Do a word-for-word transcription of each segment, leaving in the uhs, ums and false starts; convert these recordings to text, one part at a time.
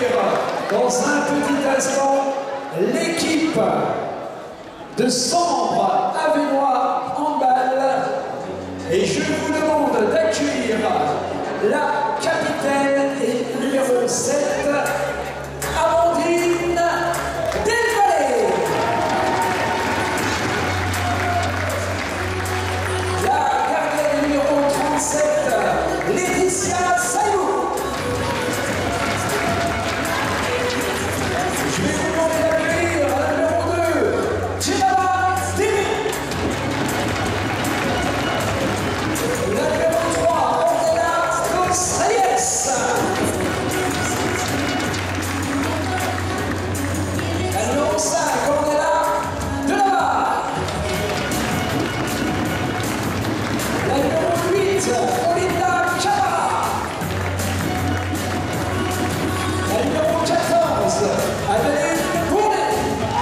accueillir dans un petit instant l'équipe de Sambre Avesnois Handball et je vous demande d'accueillir la capitaine et numéro sept, Amandine Delvalle. La gardienne numéro trente-sept, Laetitia Sayou. Je vais vous demander d'accueillir la numéro deux, Jenaba Demi. La numéro trois, Ornella Gonzalez. La numéro cinq, Ornella Delabar. La numéro huit, Olinda Cabara. La numéro quatorze, Adeline Bournet.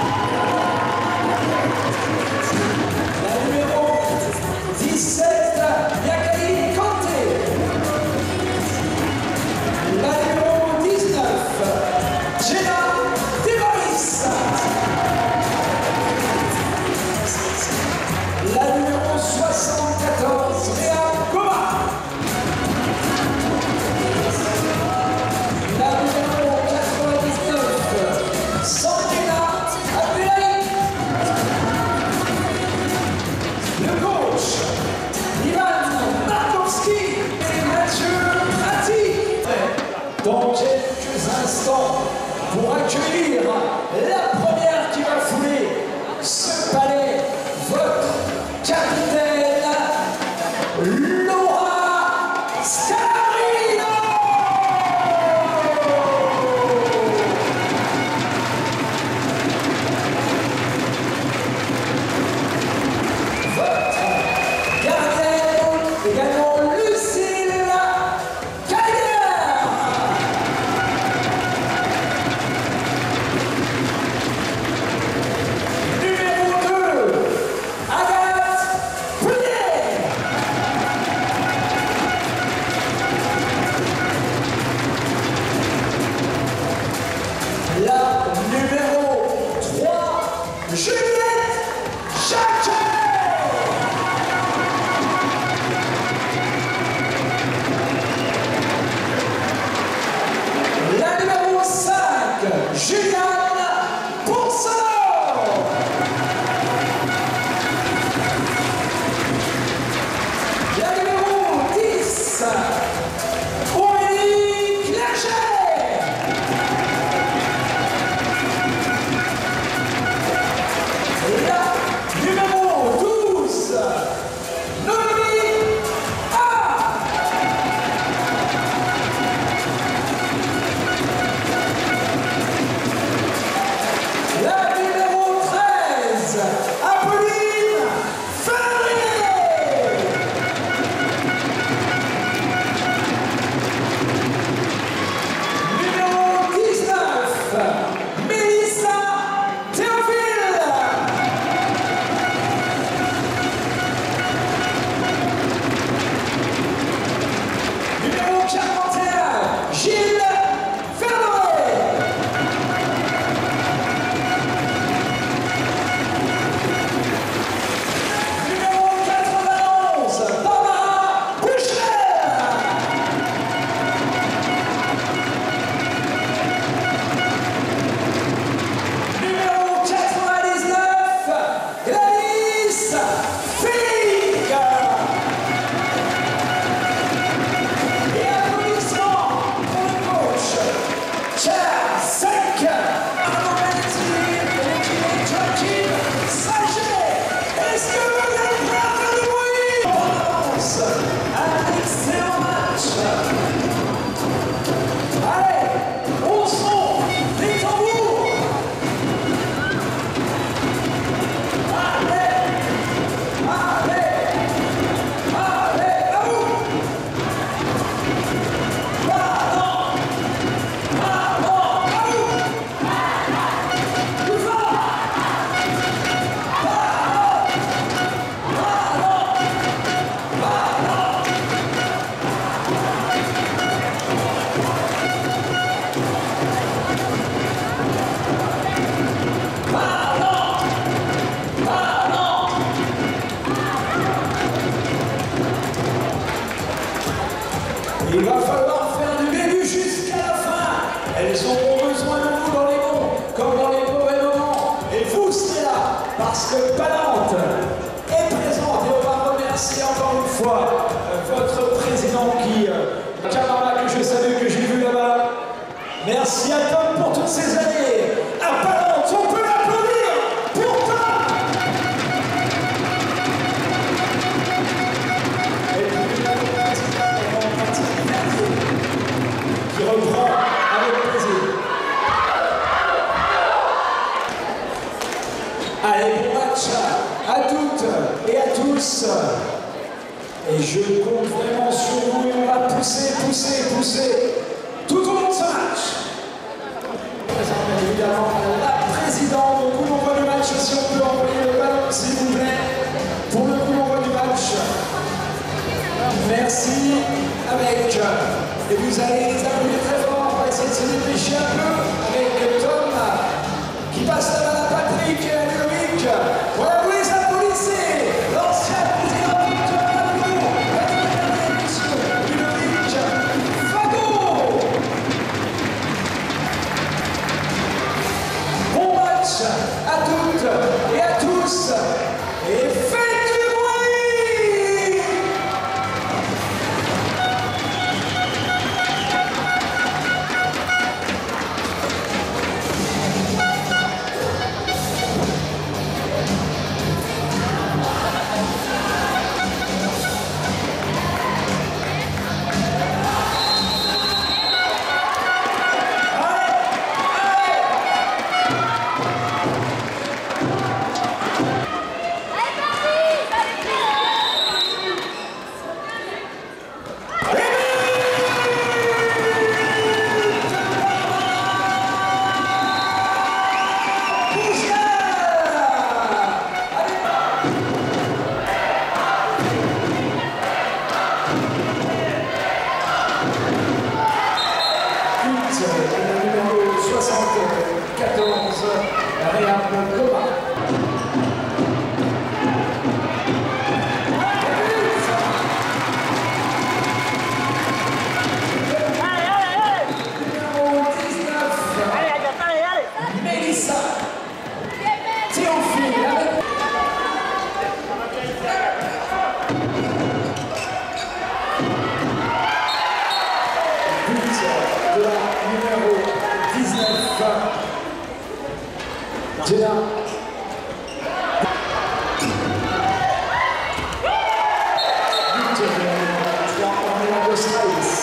La numéro dix-sept, Yakali Kanté. La numéro dix-neuf, Jenna Devaris. La numéro soixante-quatorze, Réa Goma. La numéro quatre-vingt-dix-neuf, Sandrina Abdelhaï. Le coach, Ivan Markowski et Mathieu Ratti. Dans quelques instants, pour accueillir la première qui va fouler ce palais, votre capitaine, Laura Scalabrini. Votre gardienne, également Lucille Caillère. Il va falloir faire du début jusqu'à la fin. Elles auront besoin de nous dans les bons comme dans les mauvais moments. Et vous serez là parce que Palante est présente. Et on va remercier encore une fois euh, votre président qui, euh, camarade que je salue, que j'ai vu là-bas. Merci à Tom pour toutes ces années. À Palante, on peut l'applaudir pour Tom. Et puis, qui reprend avec plaisir. Allez, bon match à toutes et à tous. Et je compte vraiment sur vous et on va pousser, pousser, pousser tout au long de ce match. Je présente bien évidemment la présidente. Au coup d'envoi du match, si on peut envoyer le ballon, s'il vous plaît, pour le coup d'envoi du match. Merci avec. Et vous allez les applaudir très fort. On va essayer de se dépêcher un peu avec Tom qui passe la balle à Patrick et à Ludovic. Voilà, vous les applaudissez. L'ancien président de la Ludovic Fagot. Bon match à toutes et à tous. Et faites du bruit. soixante-quatorze, Réal Coma. Numéro dix-neuf, Mélissa Théophile avec but de la numéro dix-neuf, Jenna. But de la numéro trois, Ornella Gonçalves.